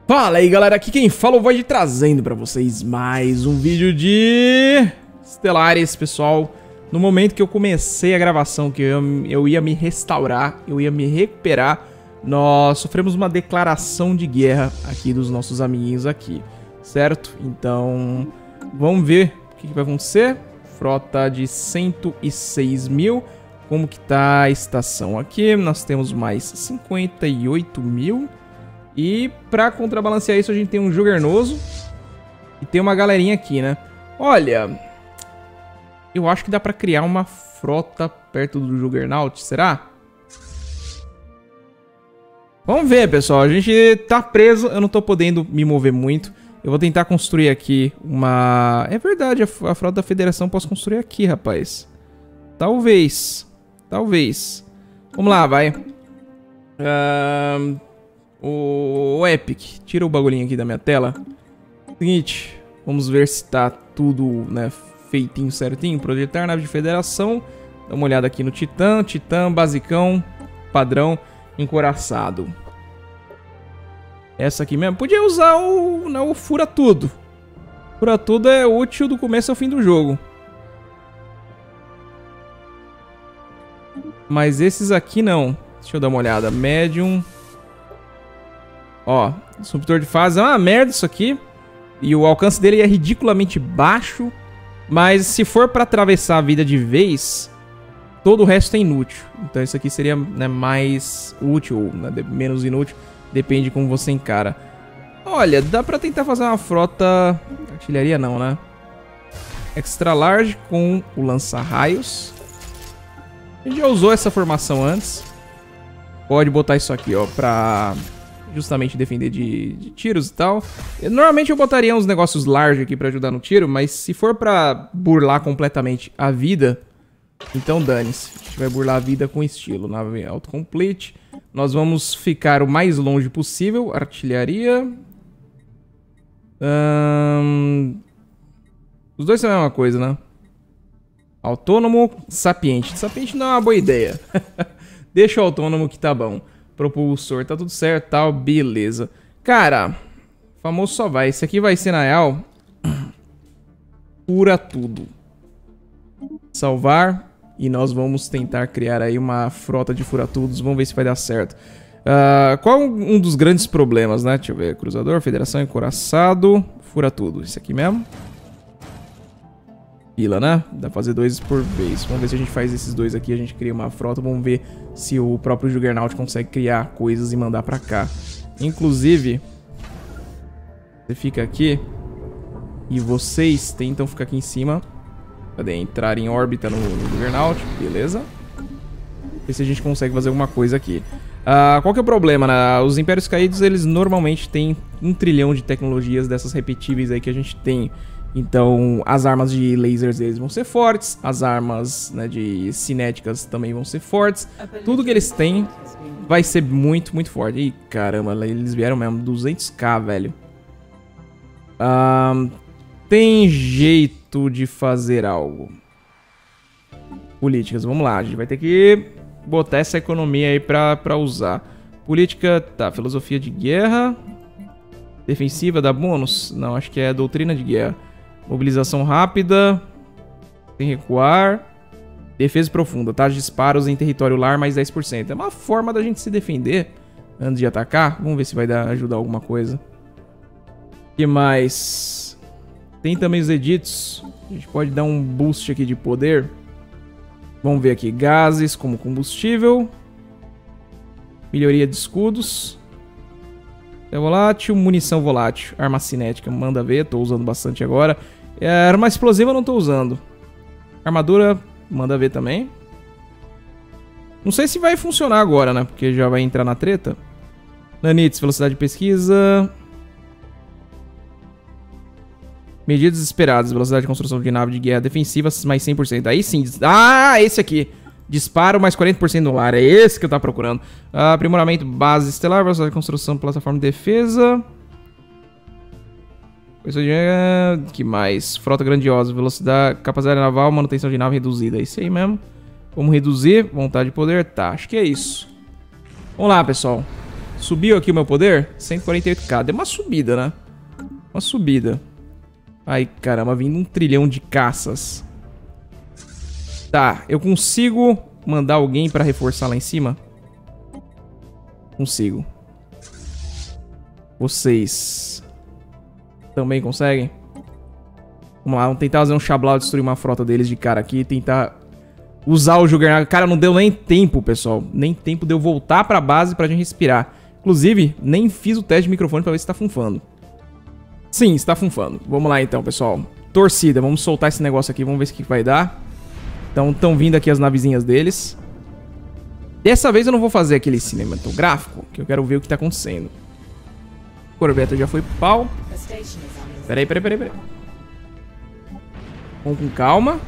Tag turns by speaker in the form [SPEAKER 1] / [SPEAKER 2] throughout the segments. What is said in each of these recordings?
[SPEAKER 1] Fala aí galera, aqui quem fala é o Void trazendo pra vocês mais um vídeo de Stellaris, pessoal. No momento que eu comecei a gravação, que eu ia me restaurar, eu ia me recuperar, nós sofremos uma declaração de guerra aqui dos nossos amiguinhos aqui, certo? Então, vamos ver o que vai acontecer. Frota de 106 mil, como que tá a estação aqui? Nós temos mais 58 mil. E pra contrabalancear isso a gente tem um Juggernoso e tem uma galerinha aqui, né? Olha, eu acho que dá pra criar uma frota perto do Juggernaut, será? Vamos ver, pessoal, a gente tá preso, eu não tô podendo me mover muito. Eu vou tentar construir aqui uma... É verdade, a frota da Federação eu posso construir aqui, rapaz. Talvez. Vamos lá, vai. O Epic, tira o bagulhinho aqui da minha tela. Seguinte, vamos ver se tá tudo, né, feitinho, certinho. Projetar nave de Federação. Dá uma olhada aqui no Titã, basicão, padrão, encoraçado. Essa aqui mesmo. Podia usar o Fura Tudo. Fura Tudo é útil do começo ao fim do jogo. Mas esses aqui não. Deixa eu dar uma olhada. Medium. Ó, disruptor de fase é uma merda isso aqui. E o alcance dele é ridiculamente baixo. Mas se for pra atravessar a vida de vez, todo o resto é inútil. Então isso aqui seria, né, mais útil, né, menos inútil. Depende de como você encara. Olha, dá pra tentar fazer uma frota... Artilharia não, né? Extra large com o lança-raios. A gente já usou essa formação antes. Pode botar isso aqui, ó, pra... justamente defender de tiros e tal. Normalmente eu botaria uns negócios large aqui pra ajudar no tiro, mas se for pra burlar completamente a vida, então dane-se. A gente vai burlar a vida com estilo. Nave autocomplete. Nós vamos ficar o mais longe possível. Artilharia. Os dois são a mesma coisa, né? Autônomo, sapiente. Sapiente não é uma boa ideia. Deixa o autônomo que tá bom. Propulsor, tá tudo certo, tal, beleza. Cara, famoso só vai. Esse aqui vai ser, na real, Fura Tudo. Salvar. E nós vamos tentar criar aí uma frota de furatudos. Vamos ver se vai dar certo. Qual um dos grandes problemas, né? Deixa eu ver. Cruzador, Federação, Encoraçado, Furatudo. Esse aqui mesmo. Pila, né? Dá pra fazer dois por vez. Vamos ver se a gente faz esses dois aqui. A gente cria uma frota. Vamos ver se o próprio Juggernaut consegue criar coisas e mandar pra cá. Inclusive, você fica aqui e vocês tentam ficar aqui em cima. Cadê? Entrar em órbita no Juggernaut. Beleza. Ver se a gente consegue fazer alguma coisa aqui. Qual que é o problema, né? Os Impérios Caídos, eles normalmente têm 1 trilhão de tecnologias dessas repetíveis aí que a gente tem. Então, as armas de lasers deles vão ser fortes. As armas, né, de cinéticas também vão ser fortes. Tudo que eles têm vai ser muito, muito forte. Ih, caramba, eles vieram mesmo. 200k, velho. Tem jeito de fazer algo. Políticas, vamos lá. A gente vai ter que botar essa economia aí pra usar. Política, tá. Filosofia de guerra. Defensiva dá bônus? Não, acho que é doutrina de guerra. Mobilização rápida. Sem recuar. Defesa profunda. Taxa de disparos em território lar mais 10%. É uma forma da gente se defender antes de atacar. Vamos ver se vai ajudar alguma coisa. O que mais? Tem também os editos. A gente pode dar um boost aqui de poder. Vamos ver aqui. Gases como combustível. Melhoria de escudos. É volátil. Munição volátil. Arma cinética. Manda ver. Tô usando bastante agora. Arma explosiva eu não tô usando. Armadura. Manda ver também. Não sei se vai funcionar agora, né? Porque já vai entrar na treta. Nanites. Velocidade de pesquisa. Medidas esperadas, velocidade de construção de nave de guerra defensiva mais 100%. Aí sim. Ah, esse aqui. Disparo mais 40% no lar. É esse que eu tava procurando. Aprimoramento base estelar, velocidade de construção, plataforma de defesa. Que mais? Frota grandiosa, velocidade, capacidade naval, manutenção de nave reduzida. É isso aí mesmo. Vamos reduzir, vontade de poder. Tá, acho que é isso. Vamos lá, pessoal. Subiu aqui o meu poder? 148k. Deu uma subida, né? Uma subida. Ai, caramba, vindo um trilhão de caças. Tá, eu consigo mandar alguém pra reforçar lá em cima? Consigo. Vocês também conseguem? Vamos lá, vamos tentar fazer um Xablau, destruir uma frota deles de cara aqui. Tentar usar o Juggernaut. Cara, não deu nem tempo, pessoal. Nem tempo de eu voltar pra base pra gente respirar. Inclusive, nem fiz o teste de microfone pra ver se tá funfando. Sim, está funfando. Vamos lá então, pessoal. Torcida, vamos soltar esse negócio aqui. Vamos ver o que vai dar. Então, estão vindo aqui as navezinhas deles. Dessa vez eu não vou fazer aquele cinematográfico, que eu quero ver o que tá acontecendo. O Corvette já foi pro pau. Peraí. Vamos com calma.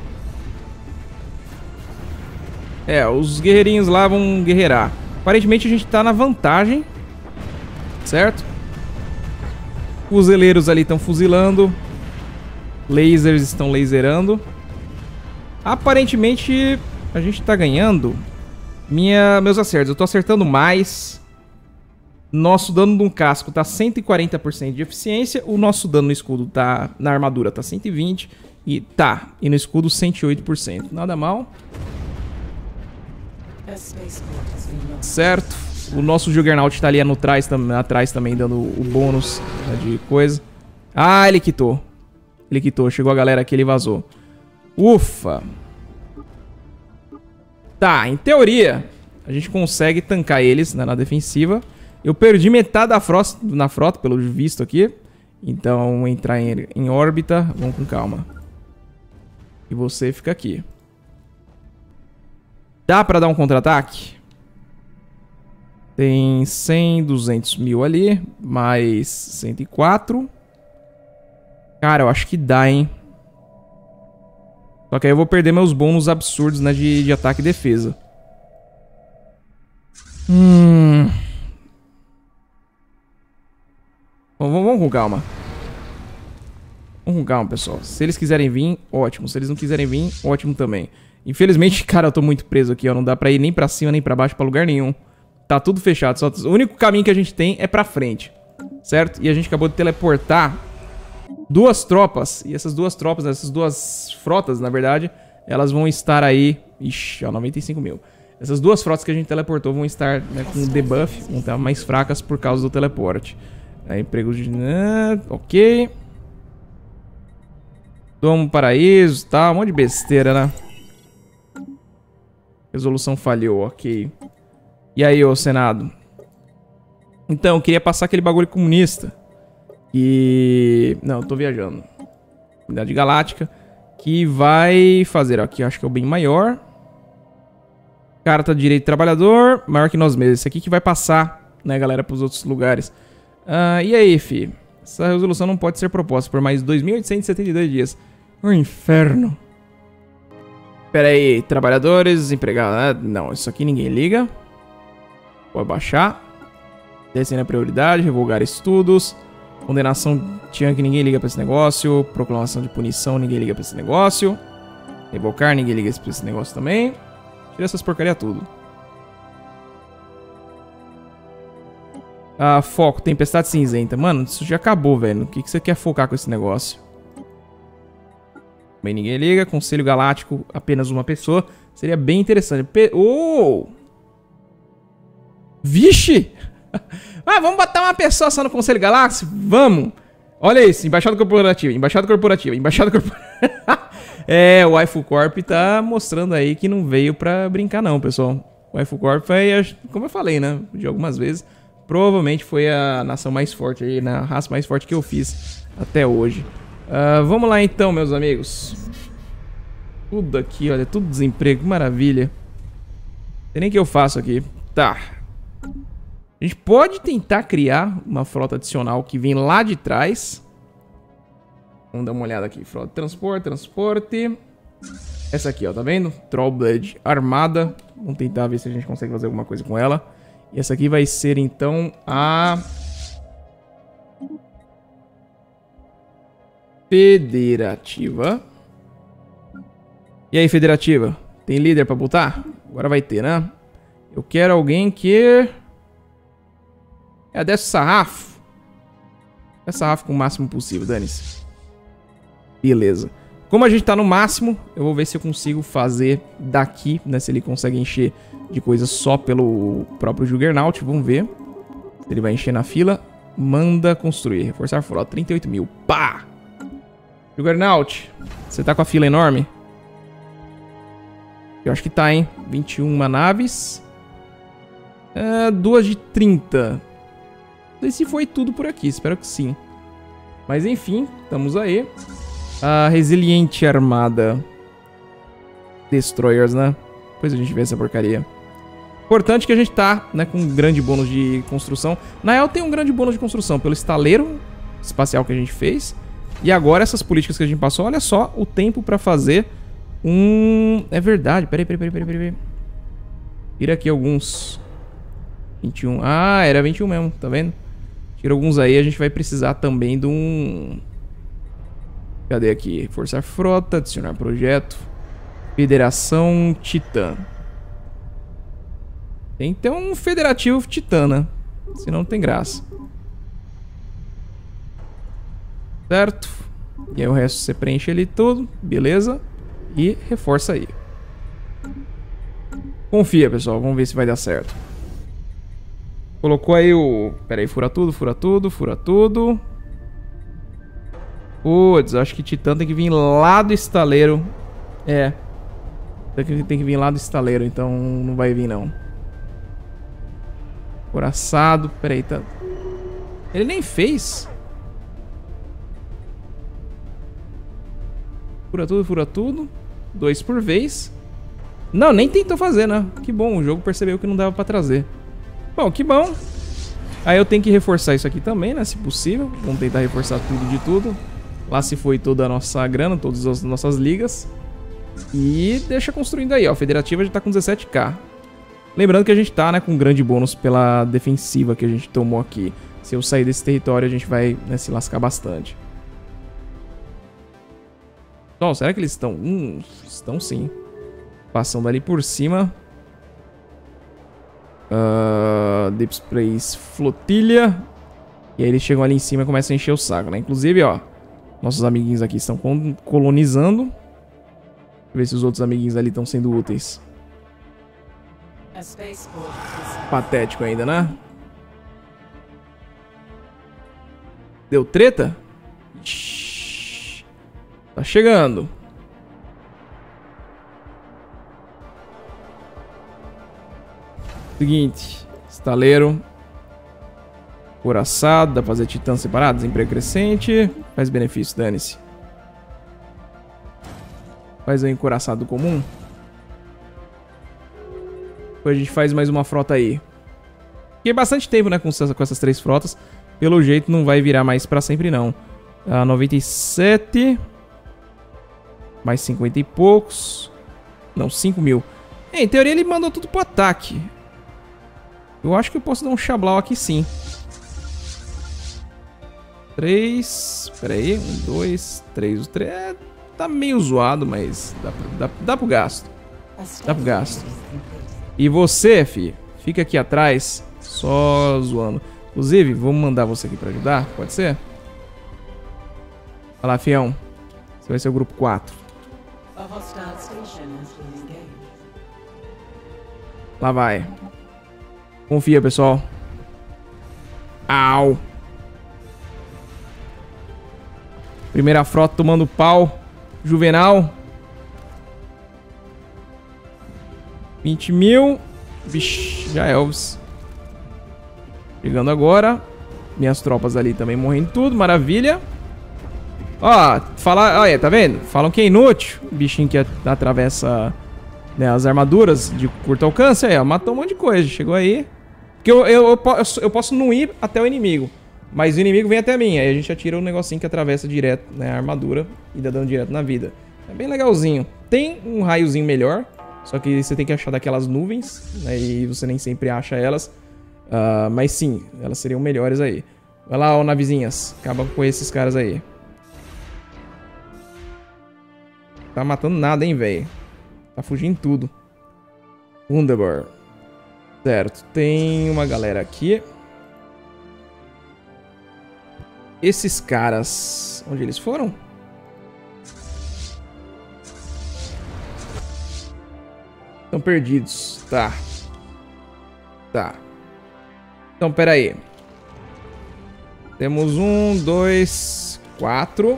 [SPEAKER 1] É, os guerreirinhos lá vão guerreirar. Aparentemente a gente tá na vantagem. Certo? Fuzileiros ali estão fuzilando. Lasers estão laserando. Aparentemente a gente tá ganhando meus acertos. Eu tô acertando mais. Nosso dano de um casco tá 140% de eficiência. O nosso dano no escudo tá... Na armadura tá 120%. E no escudo 108%. Nada mal. Certo. O nosso Juggernaut tá ali atrás também, dando o bônus, né, de coisa. Ah, ele quitou. Ele quitou. Chegou a galera aqui, ele vazou. Ufa. Tá, em teoria, a gente consegue tancar eles, né, na defensiva. Eu perdi metade na frota, pelo visto aqui. Então, vamos entrar em órbita. Vamos com calma. E você fica aqui. Dá pra dar um contra-ataque? Tem 100, 200 mil ali. Mais 104. Cara, eu acho que dá, hein? Só que aí eu vou perder meus bônus absurdos, né? De ataque e defesa. Vamos com calma. Vamos com calma, pessoal. Se eles quiserem vir, ótimo. Se eles não quiserem vir, ótimo também. Infelizmente, cara, eu tô muito preso aqui, ó. Não dá pra ir nem pra cima, nem pra baixo, pra lugar nenhum. Tá tudo fechado. O único caminho que a gente tem é pra frente. Certo? E a gente acabou de teleportar duas tropas. E essas duas tropas, essas duas frotas, na verdade, elas vão estar aí... Ixi, ó, 95 mil. Essas duas frotas que a gente teleportou vão estar, né, com debuff. Vão estar mais fracas por causa do teleporte. Aí, emprego de... ok. Domo paraíso, tá? Um monte de besteira, né? Resolução falhou, ok. E aí, ô Senado? Então, eu queria passar aquele bagulho comunista. E... Não, eu tô viajando. Unidade Galáctica. Que vai fazer, ó, aqui acho que é o bem maior. Carta de Direito do Trabalhador. Maior que nós mesmos. Esse aqui que vai passar, né, galera, pros outros lugares. E aí, fi? Essa resolução não pode ser proposta por mais 2.872 dias. O inferno. Pera aí, trabalhadores, empregados. Não, isso aqui ninguém liga. Vou abaixar. Descer na prioridade, revogar estudos. Condenação Tian, que ninguém liga pra esse negócio. Proclamação de punição, ninguém liga pra esse negócio. Revocar, ninguém liga pra esse negócio também. Tira essas porcaria tudo. Foco, Tempestade Cinzenta. Mano, isso já acabou, velho. O que você quer focar com esse negócio? Bem, ninguém liga. Conselho Galáctico, apenas uma pessoa. Seria bem interessante. Vixe! Vamos botar uma pessoa só no Conselho Galáctico? Vamos! Olha isso, Embaixada Corporativa, Embaixada Corporativa, Embaixada Corporativa. O Waifu Corp tá mostrando aí que não veio pra brincar não, pessoal. O Waifu Corp foi, como eu falei, né, de algumas vezes, provavelmente foi a nação mais forte aí, né, a raça mais forte que eu fiz até hoje. Vamos lá então, meus amigos. Tudo aqui, olha, tudo desemprego, que maravilha. Não tem nem o que eu faço aqui. Tá. A gente pode tentar criar uma frota adicional que vem lá de trás. Vamos dar uma olhada aqui. Frota de transporte. Essa aqui, ó, tá vendo? Trollblade armada. Vamos tentar ver se a gente consegue fazer alguma coisa com ela. E essa aqui vai ser, então, a... Federativa. E aí, Federativa? Tem líder pra botar? Agora vai ter, né? Eu quero alguém que... É, desce o sarrafo. Desce o sarrafo com o máximo possível, dane-se. Beleza. Como a gente tá no máximo, eu vou ver se eu consigo fazer daqui, né? Se ele consegue encher de coisa só pelo próprio Juggernaut. Vamos ver. Se ele vai encher na fila. Manda construir. Reforçar a frota. 38 mil. Pá! Juggernaut, você tá com a fila enorme? Eu acho que tá, hein? 21 naves. 2 de 30. Não sei se foi tudo por aqui. Espero que sim. Mas enfim, estamos aí. A resiliente armada. Destroyers, né? Depois a gente vê essa porcaria. Importante que a gente tá, né, com um grande bônus de construção. Na real, tem um grande bônus de construção pelo estaleiro espacial que a gente fez. E agora essas políticas que a gente passou, olha só o tempo pra fazer um... É verdade, peraí. Tira aqui alguns. 21. Ah, era 21 mesmo, tá vendo? Tira alguns aí, a gente vai precisar também de um... Cadê aqui? Forçar frota, adicionar projeto. Federação Titã. Tem que ter um federativo Titã, né? Senão não tem graça. Certo? E aí o resto você preenche ele tudo. Beleza? E reforça aí. Confia, pessoal. Vamos ver se vai dar certo. Colocou aí o... Pera aí, fura tudo. Putz, acho que Titã tem que vir lá do estaleiro. É. Tem que vir lá do estaleiro, então não vai vir não. Coraçado. Pera aí, tá... Ele nem fez. Fura tudo. 2 por vez. Não, nem tentou fazer, né? Que bom, o jogo percebeu que não dava pra trazer. Bom, que bom. Aí eu tenho que reforçar isso aqui também, né? Se possível. Vamos tentar reforçar tudo de tudo. Lá se foi toda a nossa grana, todas as nossas ligas. E deixa construindo aí, ó. A federativa já tá com 17k. Lembrando que a gente tá, né, com um grande bônus pela defensiva que a gente tomou aqui. Se eu sair desse território, a gente vai, né, se lascar bastante. Então, será que eles estão? Estão sim. Passando ali por cima. Deep Space Flotilha. E aí eles chegam ali em cima e começam a encher o saco, né? Inclusive, ó, nossos amiguinhos aqui estão colonizando. Deixa eu ver se os outros amiguinhos ali estão sendo úteis. Patético ainda, né? Deu treta? Tá chegando. Seguinte. Estaleiro. Coraçado. Dá pra fazer titãs separados. Emprego crescente. Faz benefício, dane-se. Faz aí um coraçado comum. Depois a gente faz mais uma frota aí. Fiquei bastante tempo, né, com essas 3 frotas. Pelo jeito não vai virar mais pra sempre, não. 97. Mais 50 e poucos. Não, 5 mil. Em teoria ele mandou tudo pro ataque. Eu acho que eu posso dar um chablau aqui sim. 3. Pera aí. 1, 2, 3. O 3 tá meio zoado, mas dá pro gasto. Dá pro gasto. E você, fi, fica aqui atrás, só zoando. Inclusive, vamos mandar você aqui pra ajudar, pode ser? Olha lá, fião. Você vai ser o grupo 4. Lá vai. Confia, pessoal. Au. Primeira frota tomando pau. Juvenal. 20 mil. Vixe, já é Elvis. Chegando agora. Minhas tropas ali também morrendo tudo. Maravilha. Ó, fala... Olha, tá vendo? Falam que é inútil. O bichinho que atravessa, né, as armaduras de curto alcance. Aí, ó, matou um monte de coisa. Chegou aí. Porque eu posso não ir até o inimigo. Mas o inimigo vem até mim. Aí a gente atira um negocinho que atravessa direto, né, a armadura. E dá dano direto na vida. É bem legalzinho. Tem um raiozinho melhor. Só que você tem que achar daquelas nuvens, né, e você nem sempre acha elas. Mas sim, elas seriam melhores aí. Vai lá, ó, navezinhas. Acaba com esses caras aí. Tá matando nada, hein, velho. Tá fugindo tudo. Wunderbar. Certo, tem uma galera aqui. Esses caras... Onde eles foram? Estão perdidos. Tá. Tá. Então, pera aí. Temos 1, 2, 4.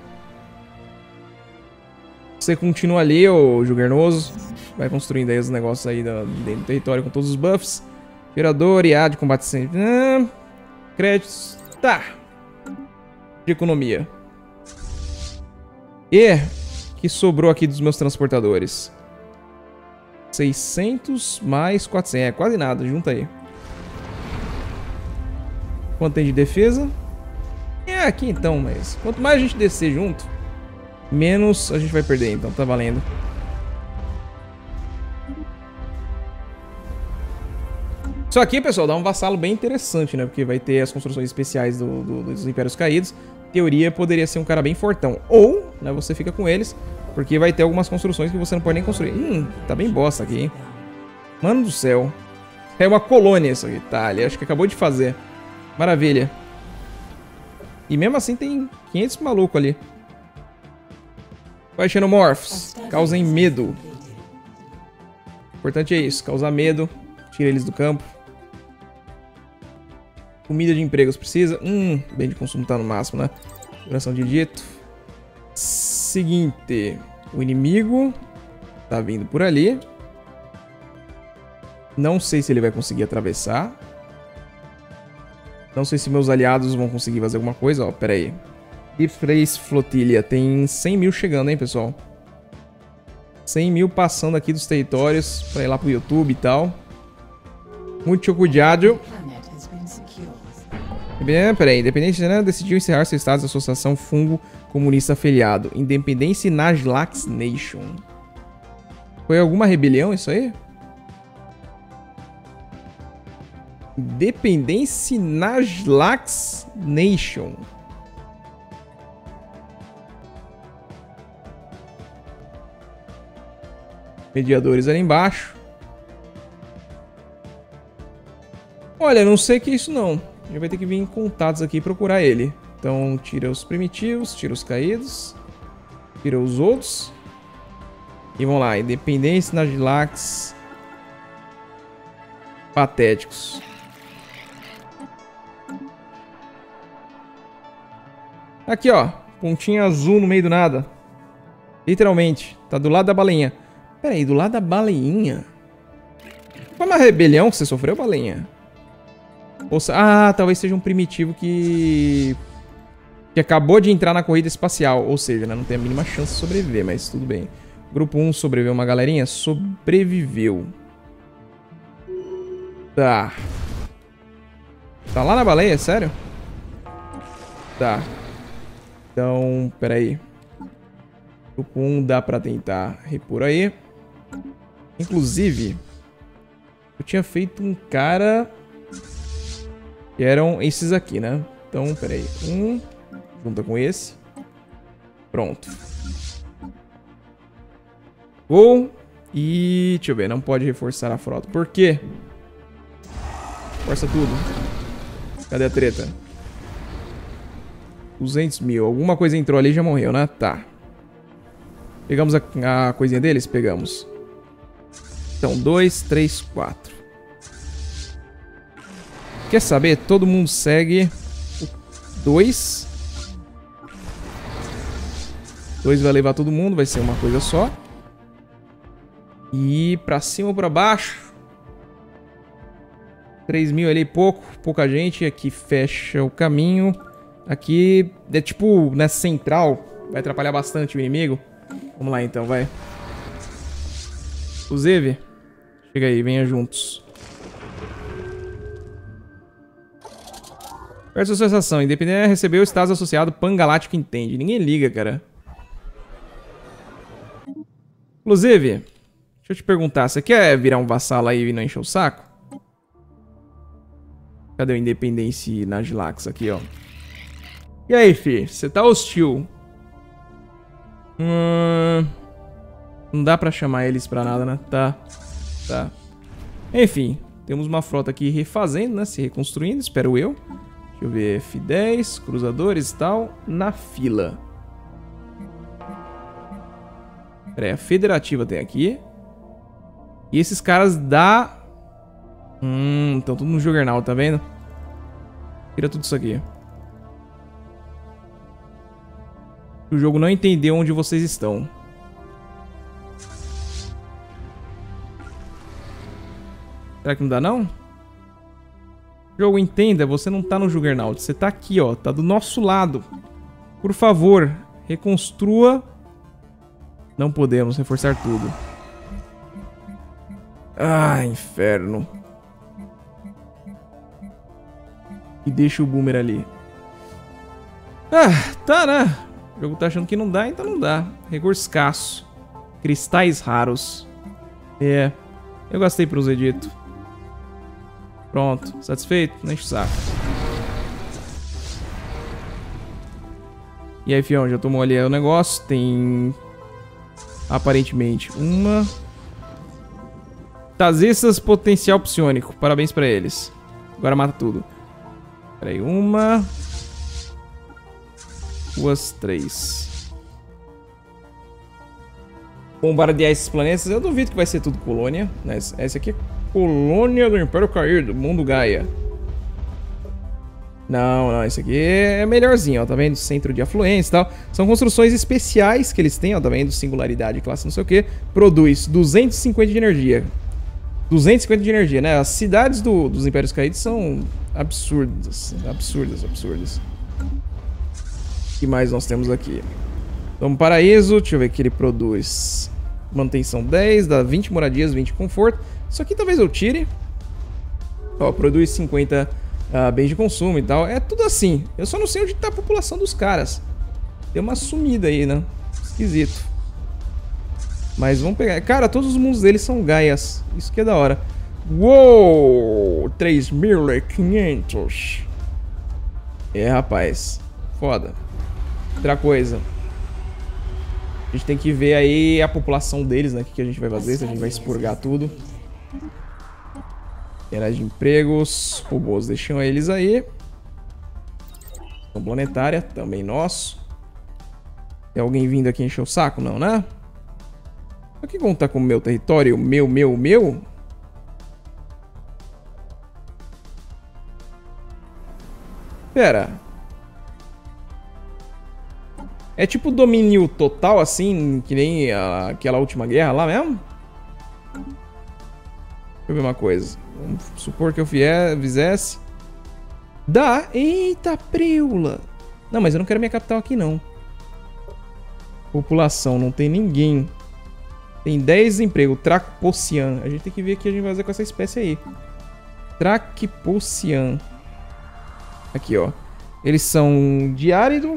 [SPEAKER 1] Você continua ali, ô Juggernoso. Vai construindo aí os negócios aí dentro do território com todos os buffs. Gerador, IA de combate sempre. Créditos. Tá. De economia. E que sobrou aqui dos meus transportadores? 600 mais 400. É, quase nada. Junta aí. Quanto tem de defesa? É, aqui então, mas... Quanto mais a gente descer junto, menos a gente vai perder. Então tá valendo. Isso aqui, pessoal, dá um vassalo bem interessante, né? Porque vai ter as construções especiais dos Impérios Caídos. Em teoria, poderia ser um cara bem fortão. Ou, né, você fica com eles, porque vai ter algumas construções que você não pode nem construir. Tá bem bosta aqui, hein? Mano do céu. É uma colônia isso aqui, tá? Acho que acabou de fazer. Maravilha. E mesmo assim tem 500 malucos ali. Vai, Xenomorphs. Causem medo. O importante é isso, causar medo. Tira eles do campo. Comida de empregos precisa. Bem de consumo tá no máximo, né? Duração de dito. Seguinte. O inimigo tá vindo por ali. Não sei se ele vai conseguir atravessar. Não sei se meus aliados vão conseguir fazer alguma coisa. Ó, pera aí. Ifreis Flotilha. Tem 100 mil chegando, hein, pessoal? 100 mil passando aqui dos territórios pra ir lá pro YouTube e tal. Muito cuidado. Peraí, Independência, né, decidiu encerrar seu estado de associação fungo comunista afiliado. Independência Najlax Nation. Foi alguma rebelião isso aí? Independência Najlax Nation. Mediadores ali embaixo. Olha, não sei o que é isso não. A gente vai ter que vir em contatos aqui e procurar ele. Então, tira os primitivos, tira os caídos. Tira os outros. E vamos lá, Independência, Najlax. Patéticos. Aqui, ó. Pontinha azul no meio do nada. Literalmente. Tá do lado da baleinha. Pera aí, do lado da baleinha? Foi uma rebelião que você sofreu, baleinha? Ah, talvez seja um primitivo que acabou de entrar na corrida espacial. Ou seja, né, não tem a mínima chance de sobreviver, mas tudo bem. Grupo 1 sobreviveu uma galerinha? Sobreviveu. Tá. Tá lá na baleia, sério? Tá. Então, peraí. Grupo 1 dá pra tentar repor aí. Inclusive, eu tinha feito um cara... Que eram esses aqui, né? Então, peraí. Junta com esse. Pronto. E... deixa eu ver. Não pode reforçar a frota. Por quê? Força tudo. Cadê a treta? 200 mil. Alguma coisa entrou ali e já morreu, né? Tá. Pegamos a coisinha deles? Pegamos. Então, 2, 3, 4. Quer saber? Todo mundo segue o 2. 2 vai levar todo mundo, vai ser uma coisa só. E pra cima ou pra baixo. 3 mil ali, pouca gente. Aqui fecha o caminho. Aqui é tipo nessa central. Vai atrapalhar bastante o inimigo. Vamos lá então, vai. Inclusive, chega aí, venha juntos. Versus associação. Independente recebeu o status associado Pangalático Entende. Ninguém liga, cara. Inclusive, deixa eu te perguntar. Você quer virar um vassalo aí e não encher o saco? Cadê o Independência Najlax aqui, ó? E aí, fi? Você tá hostil? Não dá pra chamar eles pra nada, né? Tá. Enfim, temos uma frota aqui refazendo, né? Se reconstruindo, espero eu. Deixa eu ver, F10, cruzadores e tal, na fila. Pera aí, a federativa tem aqui. E esses caras da... estão tudo no Juggernaut, tá vendo? Tira tudo isso aqui. O jogo não entendeu onde vocês estão. Será que não dá, não? O jogo, entenda, você não tá no Juggernaut. Você tá aqui, ó. Tá do nosso lado. Por favor, reconstrua. Não podemos reforçar tudo. Ah, inferno. E deixa o Boomer ali. Ah, tá, né? O jogo tá achando que não dá, então não dá. Recurso escasso. Cristais raros. É. Eu gastei pro Zedito. Pronto. Satisfeito? Não enche o saco. E aí, fião, já tomou ali o negócio. Tem... aparentemente uma... Tazistas potencial psionico. Parabéns pra eles. Agora mata tudo. Pera aí, uma... 2, 3. Bombardear esses planetas. Eu duvido que vai ser tudo colônia. Essa aqui é colônia do Império Caído, mundo Gaia. Não, esse aqui é melhorzinho, ó. Tá vendo? Centro de afluência e tal. São construções especiais que eles têm, ó. Tá vendo? Singularidade, classe não sei o que. Produz 250 de energia. 250 de energia, né? As cidades dos Impérios Caídos são absurdas. Absurdas. O que mais nós temos aqui? Então, paraíso, deixa eu ver que ele produz. Manutenção 10, dá 20 moradias, 20 conforto. Isso aqui talvez eu tire. Ó, produz 50 bens de consumo e tal. É tudo assim. Eu só não sei onde tá a população dos caras. Deu uma sumida aí, né? Esquisito. Mas vamos pegar. Cara, todos os mundos deles são Gaias. Isso que é da hora. Uou! 3.500. É, rapaz. Foda. Outra coisa. A gente tem que ver aí a população deles, né? O que a gente vai fazer, se a gente vai expurgar tudo. Áreas de empregos. Robôs, deixam eles aí. Planetária, também nosso. Tem alguém vindo aqui encher o saco? Não, né? Isso aqui conta como meu território? Meu? Pera. É tipo domínio total, assim, que nem aquela última guerra lá mesmo? Deixa eu ver uma coisa. Vamos supor que eu fizesse. Dá! Eita, preula! Não, mas eu não quero minha capital aqui, não. População, não tem ninguém. Tem 10 desempregos. Tracpossian. A gente tem que ver o que a gente vai fazer com essa espécie aí. Tracpossian. Aqui, ó. Eles são de árido.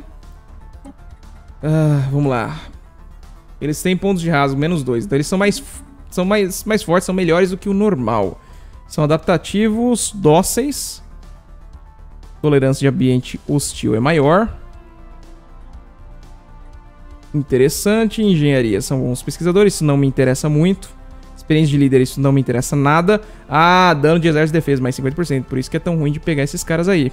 [SPEAKER 1] Vamos lá. Eles têm pontos de rasgo, -2. Então eles são mais fortes, são melhores do que o normal. São adaptativos, dóceis. Tolerância de ambiente hostil é maior. Interessante. Engenharia, são bons pesquisadores, isso não me interessa muito. Experiência de líder, isso não me interessa nada. Ah, dano de exército e defesa, mais 50%. Por isso que é tão ruim de pegar esses caras aí.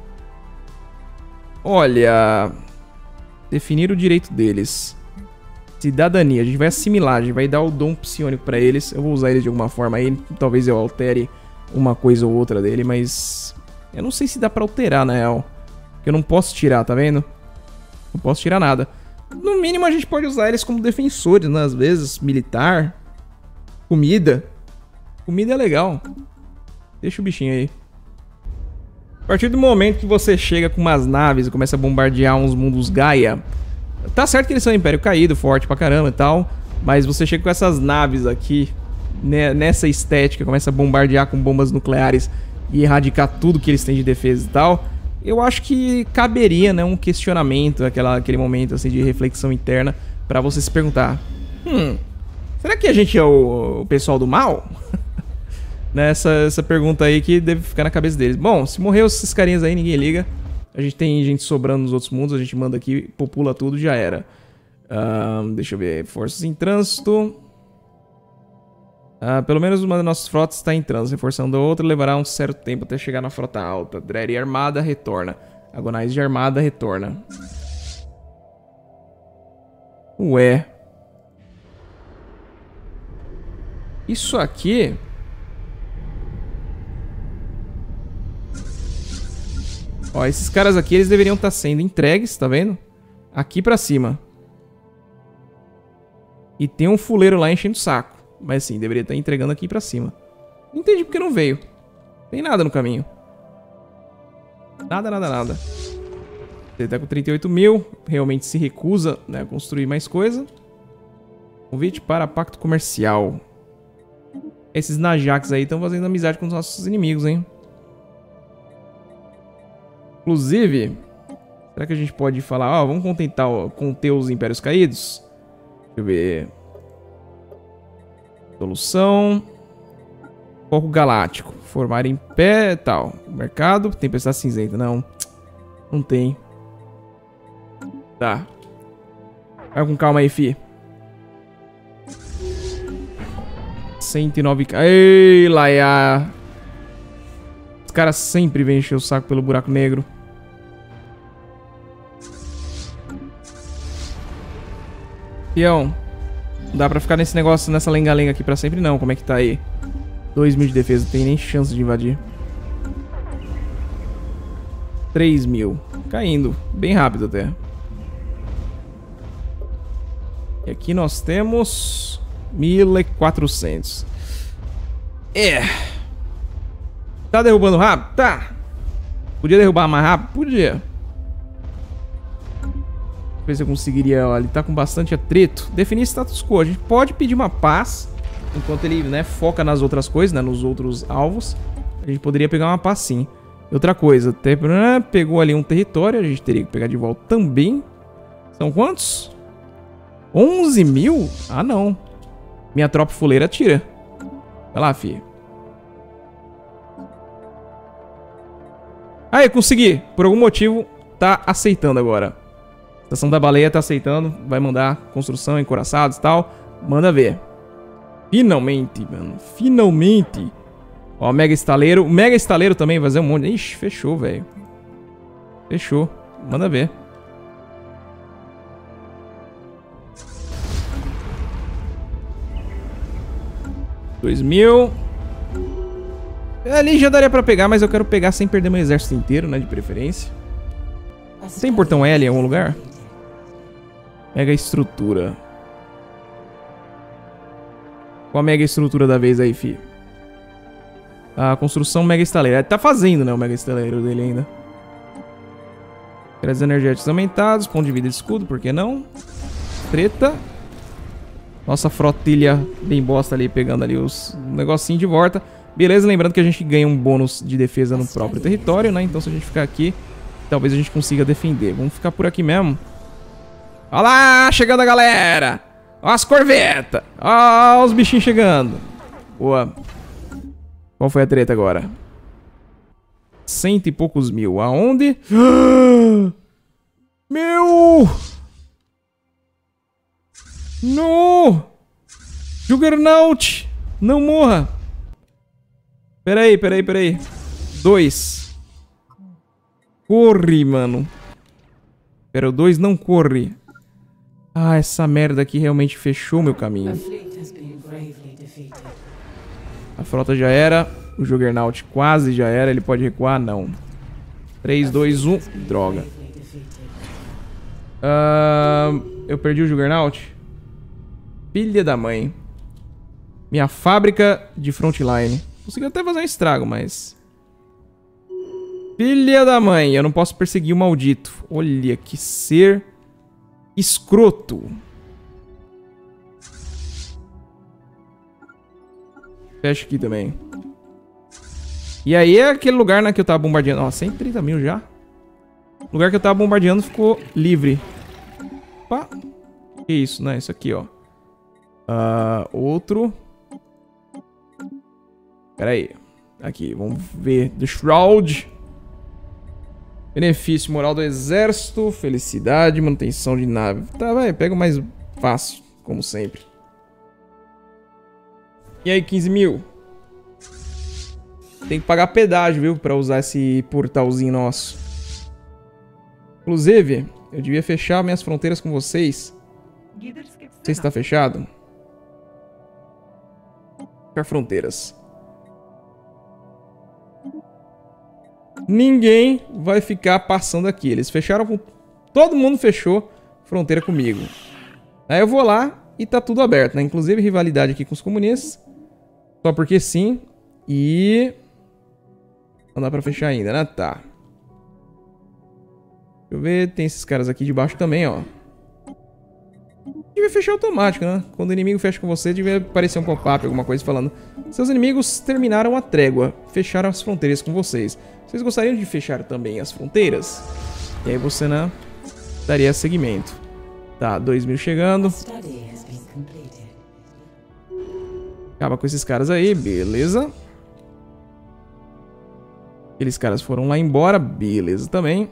[SPEAKER 1] Olha... Definir o direito deles. Cidadania, a gente vai assimilar, a gente vai dar o dom psionico pra eles. Eu vou usar eles de alguma forma aí, talvez eu altere uma coisa ou outra dele, mas... Eu não sei se dá pra alterar, na real. Porque eu não posso tirar, tá vendo? Não posso tirar nada. No mínimo a gente pode usar eles como defensores, né? Às vezes, militar. Comida. Comida é legal. Deixa o bichinho aí. A partir do momento que você chega com umas naves e começa a bombardear uns mundos Gaia, tá certo que eles são um império caído, forte pra caramba e tal, mas você chega com essas naves aqui, né, nessa estética, começa a bombardear com bombas nucleares e erradicar tudo que eles têm de defesa e tal, eu acho que caberia, né, um questionamento, aquele momento assim, de reflexão interna, pra você se perguntar: será que a gente é o pessoal do mal? Essa pergunta aí que deve ficar na cabeça deles. Bom, se morreu esses carinhas aí, ninguém liga. A gente tem gente sobrando nos outros mundos, a gente manda aqui, popula tudo, já era. Deixa eu ver. Forças em trânsito. Pelo menos uma das nossas frotas está em trânsito, reforçando a outra, levará um certo tempo até chegar na frota alta. Dreri armada retorna. Agonais de armada retorna. Ué. Isso aqui... Ó, esses caras aqui, eles deveriam estar sendo entregues, tá vendo? Aqui pra cima. E tem um fuleiro lá enchendo o saco. Mas sim, deveria estar entregando aqui pra cima. Não entendi porque não veio. Tem nada no caminho. Nada, nada, nada. Ele tá com 38 mil. Realmente se recusa, né, a construir mais coisa. Convite para pacto comercial. Esses Najaks aí estão fazendo amizade com os nossos inimigos, hein? Inclusive, será que a gente pode falar, ó, vamos conter os Impérios Caídos? Deixa eu ver. Solução. Foco Galáctico. Formar em pé e tal. Mercado. Tempestade Cinzenta. Não. Não tem. Tá. Vai com calma aí, fi. 109k. Ei, Laia. Os caras sempre vêm encher o saco pelo buraco negro. Fião. Não dá pra ficar nesse negócio, nessa lenga-lenga aqui pra sempre não. Como é que tá aí? 2.000 de defesa, não tem nem chance de invadir. 3.000. Caindo. Bem rápido até. E aqui nós temos 1.400. Tá derrubando rápido? Tá. Podia derrubar mais rápido? Podia. Ver se eu conseguiria. Ó, ele tá com bastante atrito. Definir status quo. A gente pode pedir uma paz. Enquanto ele, né, foca nas outras coisas, né, nos outros alvos. A gente poderia pegar uma paz sim. E outra coisa. Pegou ali um território. A gente teria que pegar de volta também. São quantos? 11.000? Ah, não. Minha tropa fuleira tira. Vai lá, fi. Aí, consegui. Por algum motivo, tá aceitando agora. Estação da Baleia tá aceitando. Vai mandar construção, encoraçados e tal. Manda ver. Finalmente, mano. Finalmente. Ó, Mega Estaleiro. O Mega Estaleiro também vai fazer um monte. Ixi, fechou, velho. Fechou. Manda ver. $2.000. Ali já daria pra pegar, mas eu quero pegar sem perder meu exército inteiro, né? De preferência. Tem portão L em algum lugar? Mega estrutura. Qual a mega estrutura da vez aí, fi? A construção mega estaleira. Ele tá fazendo, né? O mega estaleiro dele ainda. Créditos energéticos aumentados. Ponto de vida de escudo, por que não? Treta. Nossa frotilha bem bosta ali, pegando ali os negocinhos de volta. Beleza, lembrando que a gente ganha um bônus de defesa no próprio território, né? Então se a gente ficar aqui, talvez a gente consiga defender. Vamos ficar por aqui mesmo. Olha lá, chegando a galera. Olha as corvetas. Olha os bichinhos chegando. Boa. Qual foi a treta agora? 100 e poucos mil. Aonde? Meu! No! Juggernaut! Não morra! Peraí. 2. Corre, mano. Pera, o 2 não corre. Ah, essa merda aqui realmente fechou meu caminho. A frota já era. O Juggernaut quase já era. Ele pode recuar? Não. 3, 2, 1. Droga. Eu perdi o Juggernaut? Filha da mãe. Minha fábrica de frontline. Consegui até fazer um estrago, mas... Filha da mãe. Eu não posso perseguir o maldito. Olha que ser escroto. Fecha aqui também. E aí é aquele lugar, né, que eu tava bombardeando. Ó, 130 mil já. O lugar que eu tava bombardeando ficou livre. Opa. Que isso, né? Isso aqui, ó. Outro. Pera aí. Aqui, vamos ver. The Shroud. Benefício moral do exército. Felicidade. Manutenção de nave. Tá, vai. Pega o mais fácil, como sempre. E aí, 15 mil? Tem que pagar pedágio, viu? Pra usar esse portalzinho nosso. Inclusive, eu devia fechar minhas fronteiras com vocês. Não sei se tá fechado. Fechar fronteiras. Ninguém vai ficar passando aqui. Eles fecharam com... Todo mundo fechou fronteira comigo. Aí eu vou lá e tá tudo aberto, né? Inclusive rivalidade aqui com os comunistas. Só porque sim. E... Não dá pra fechar ainda, né? Tá. Deixa eu ver. Tem esses caras aqui de baixo também, ó. Devia fechar automático, né? Quando o inimigo fecha com você, devia aparecer um pop-up, alguma coisa falando: seus inimigos terminaram a trégua. Fecharam as fronteiras com vocês. Vocês gostariam de fechar também as fronteiras? E aí você, né? Daria seguimento. Tá, 2000 chegando. Acaba com esses caras aí, beleza. Aqueles caras foram lá embora, beleza também.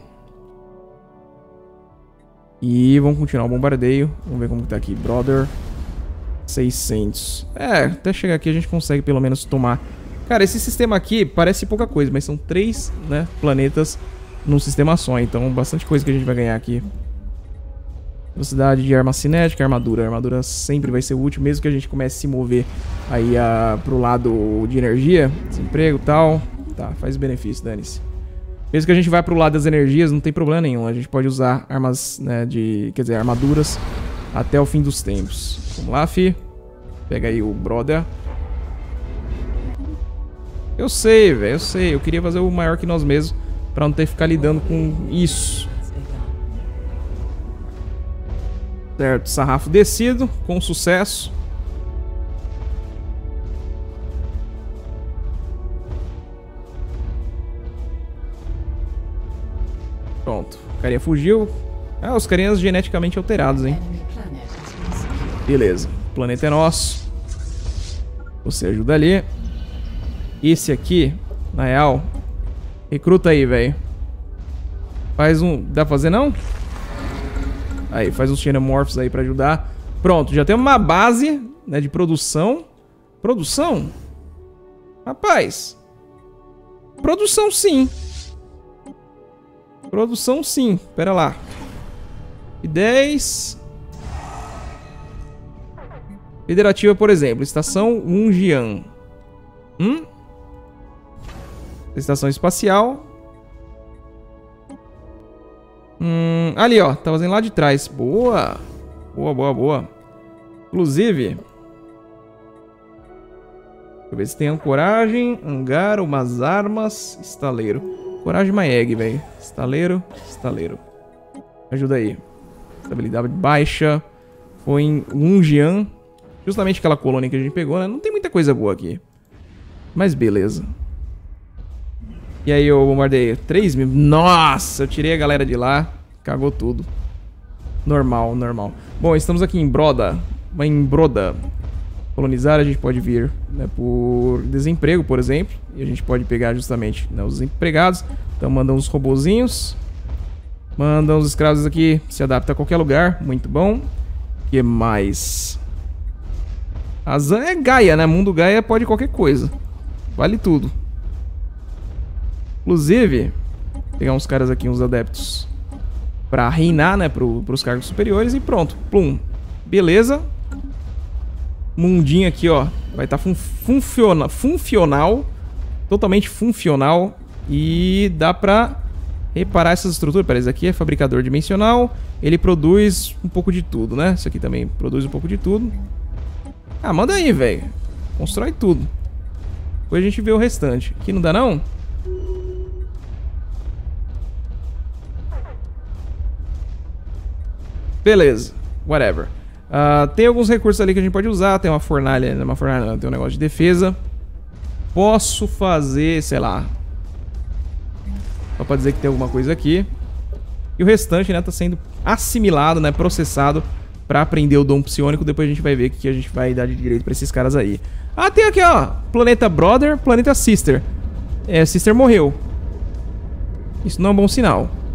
[SPEAKER 1] E vamos continuar o bombardeio. Vamos ver como que tá aqui, brother. 600. É, até chegar aqui a gente consegue pelo menos tomar. Cara, esse sistema aqui parece pouca coisa, mas são 3, né, planetas num sistema só. Então bastante coisa que a gente vai ganhar aqui. Velocidade de arma cinética, armadura. A armadura sempre vai ser útil, mesmo que a gente comece a se mover aí pro lado de energia, desemprego e tal. Tá, faz benefício, dane-se. Mesmo que a gente vá pro lado das energias, não tem problema nenhum. A gente pode usar armas, né, quer dizer, armaduras até o fim dos tempos. Vamos lá, fi. Pega aí o brother. Eu sei, velho, eu sei. Eu queria fazer o maior que nós mesmos pra não ter que ficar lidando com isso. Certo, sarrafo descido, com sucesso. Pronto, o carinha fugiu. Ah, os carinhas geneticamente alterados, hein? Beleza, o planeta é nosso. Você ajuda ali. Esse aqui, na real, recruta aí, velho. Faz um... Dá pra fazer, não? Aí, faz uns xenomorphs aí pra ajudar. Pronto, já temos uma base, né, de produção. Produção? Rapaz. Produção sim. Produção sim. Pera lá. E 10. Federativa, por exemplo. Estação Wunjian. Estação espacial. Ali, ó. Tá fazendo lá de trás. Boa. Boa, boa, boa. Inclusive... Deixa eu ver se tem ancoragem, hangar, umas armas, estaleiro. Coragem Maeg, velho. Estaleiro, estaleiro. Ajuda aí. Estabilidade baixa. Foi em Wunjian. Justamente aquela colônia que a gente pegou, né? Não tem muita coisa boa aqui. Mas beleza. E aí eu bombardei 3 mil. Nossa, eu tirei a galera de lá. Cagou tudo. Normal, normal. Bom, estamos aqui em Broda. Em Broda. Colonizar, a gente pode vir, né, por desemprego, por exemplo. E a gente pode pegar justamente, né, os empregados. Então manda uns robozinhos. Manda uns escravos aqui. Se adapta a qualquer lugar. Muito bom. O que mais? A Zan é Gaia, né? Mundo Gaia pode qualquer coisa. Vale tudo. Inclusive, pegar uns caras aqui, uns adeptos, pra reinar, né, pros cargos superiores. E pronto, plum. Beleza. Mundinho aqui, ó, vai estar funcional. Totalmente funcional. E dá pra reparar essas estruturas. Pera, esse aqui é fabricador dimensional. Ele produz um pouco de tudo, né? Isso aqui também produz um pouco de tudo. Ah, manda aí, velho. Constrói tudo. Depois a gente vê o restante. Aqui não dá, não? Beleza. Whatever. Tem alguns recursos ali que a gente pode usar. Tem uma fornalha, não, tem um negócio de defesa. Posso fazer, sei lá, só pra dizer que tem alguma coisa aqui. E o restante, né, tá sendo assimilado, né, processado pra aprender o dom psiônico. Depois a gente vai ver o que a gente vai dar de direito pra esses caras aí. Ah, tem aqui, ó, planeta Brother, planeta Sister. Sister morreu. Isso não é um bom sinal.